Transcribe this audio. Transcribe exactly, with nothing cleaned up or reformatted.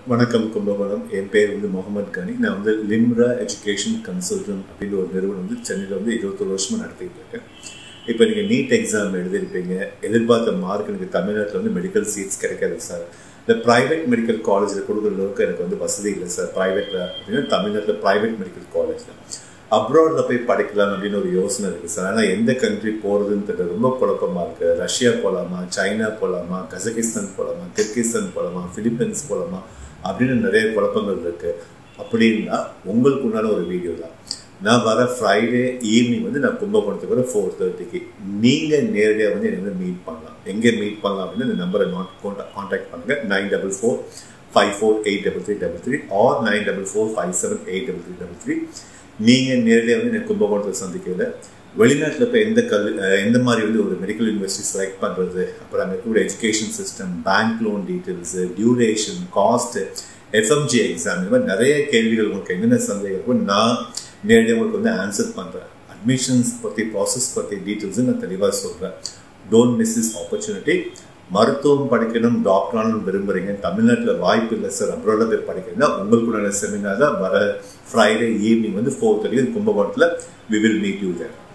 வணக்கம் கும்பகோணம். என் பேர் வந்து முகமது கனி. நான் வந்து லிம்ரா எஜுகேஷன் கன்சல்டன்ட் அப்படின்ற ஒரு நிறுவனம் வந்து சென்னையில் வந்து இருபத்தொரு வருஷமாக நடத்திட்டு இருக்கேன். இப்போ நீங்கள் நீட் எக்ஸாம் எழுதியிருப்பீங்க, எதிர்பார்த்த மார்க் எனக்கு தமிழ்நாட்டில் வந்து மெடிக்கல் சீட்ஸ் கிடைக்காது சார், இந்த ப்ரைவேட் மெடிக்கல் காலேஜில் கொடுக்குற அளவுக்கு எனக்கு வந்து வசதி இல்லை சார், ப்ரைவேட்டில் அப்படின்னா தமிழ்நாட்டில் ப்ரைவேட் மெடிக்கல் காலேஜில் அப்ராடில் போய் படிக்கலாம் அப்படின்னு ஒரு யோசனை இருக்குது சார். ஆனால் எந்த கண்ட்ரி போகிறதுன்னு தெரியல, ரொம்ப குழப்பமாக இருக்குது. ரஷ்யா போகலாமா, சைனா போகலாமா, கசகிஸ்தான் போகலாமா, கிர்கிஸ்தான் போகலாமா, பிலிப்பைன்ஸ் போகலாமா அப்படின்னு நிறைய குழப்பங்கள் இருக்குது. அப்படின்னா உங்களுக்கு உண்டான ஒரு வீடியோ தான். நான் வர ஃப்ரைடே ஈவினிங் வந்து நான் கும்பகோணத்துக்கு வர ஃபோர் தேர்ட்டிக்கு நீங்கள் நேரடியாக வந்து என்னை வந்து மீட் பண்ணலாம். எங்கே மீட் பண்ணலாம் அப்படின்னு இந்த நம்பரை நோட் கான்டாக்ட் பண்ணுங்கள். Nine double four five four eight double three double three or nine double four five seven eight double three double three நீங்கள் நேரடியாக வந்து எனக்கு கும்பகோணத்தில் சந்திக்கல. வெளிநாட்டில் இப்போ எந்த கல்வி எந்த மாதிரி வந்து ஒரு மெடிக்கல் யூனிவர்சிட்டி செலக்ட் பண்ணுறது, அப்புறம் அங்கே இருக்கக்கூடிய education system, bank loan details, duration, cost, FMG exam, இந்த மாதிரி நிறைய கேள்விகள் உங்களுக்கு என்னென்ன சந்தேகம் இருக்கும் நான் நேரடியாக உங்களுக்கு வந்து ஆன்சர் பண்ணுறேன். அட்மிஷன்ஸ் பற்றி, ப்ராசஸ் பற்றி டீட்டெயில்ஸு நான் தெளிவாக சொல்கிறேன். Don't miss this opportunity. மருத்துவம் படிக்கணும், டாக்டரானு விரும்புகிறீங்க, தமிழ்நாட்டில் வாய்ப்பு இல்லை சார், அப்ராடில் போய் படிக்கிறீங்கன்னா உங்களுக்குள்ள செமினார் தான் வர ஃப்ரைடே ஈவினிங் வந்து ஃபோர் தேர்ட்டி கும்பகோணத்தில். We will meet you there.